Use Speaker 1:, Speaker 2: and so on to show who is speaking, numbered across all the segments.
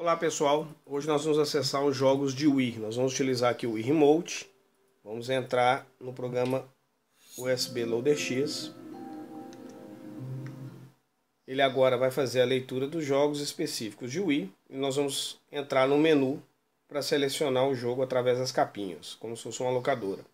Speaker 1: Olá pessoal, hoje nós vamos acessar os jogos de Wii. Nós vamos utilizar aqui o Wii Remote. Vamos entrar no programa USB Loader X. Ele agora vai fazer a leitura dos jogos específicos de Wii. E nós vamos entrar no menu para selecionar o jogo através das capinhas, como se fosse uma locadora.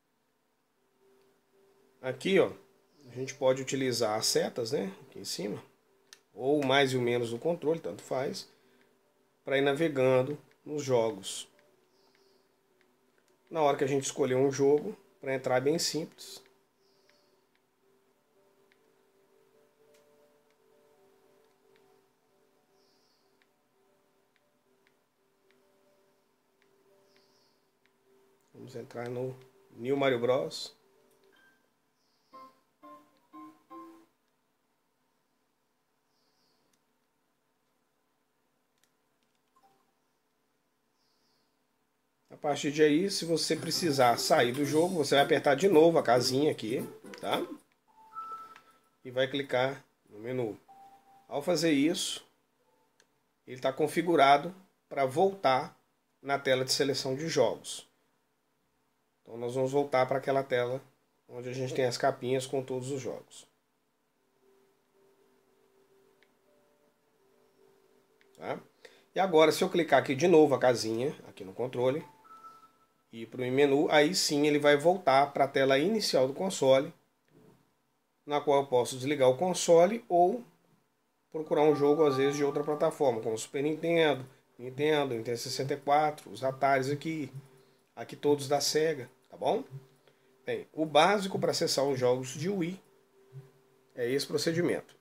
Speaker 1: Aqui ó, a gente pode utilizar as setas, né, aqui em cima, ou o mais e o menos do controle, tanto faz, para ir navegando nos jogos. Na hora que a gente escolher um jogo, para entrar é bem simples. Vamos entrar no New Mario Bros. A partir de aí, se você precisar sair do jogo, você vai apertar de novo a casinha aqui, tá? E vai clicar no menu. Ao fazer isso, ele está configurado para voltar na tela de seleção de jogos. Então nós vamos voltar para aquela tela onde a gente tem as capinhas com todos os jogos. Tá? E agora, se eu clicar aqui de novo a casinha, aqui no controle, e para o menu, aí sim ele vai voltar para a tela inicial do console, na qual eu posso desligar o console ou procurar um jogo às vezes de outra plataforma, como Super Nintendo, Nintendo 64, os Ataris aqui todos da Sega, tá bom? Bem, o básico para acessar os jogos de Wii é esse procedimento.